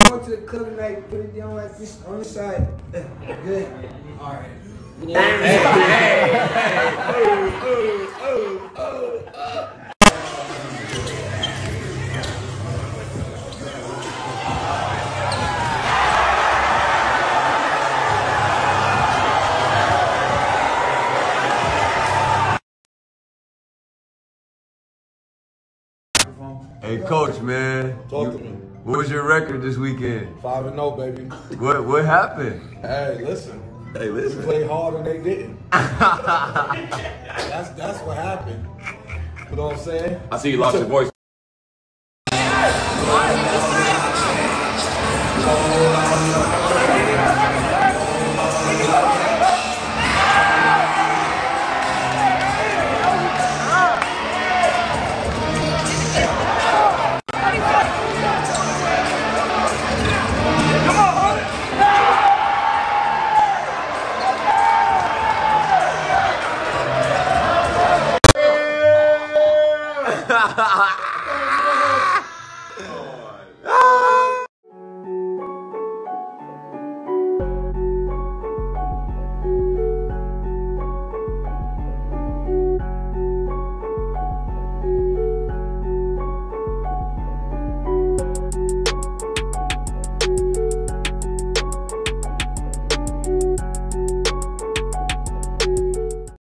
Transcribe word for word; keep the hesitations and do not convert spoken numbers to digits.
going to the club tonight, put it down like this on the side. Good. All right. Hey, hey, hey, oh, oh, oh, oh, oh. Hey, coach, man. Talk you, to me. What was your record this weekend? Five and zero, baby. What What happened? Hey, listen. Hey, listen. We played hard and they didn't. that's that's what happened. You know what I'm saying? I see you lost your voice. Ha ha ha!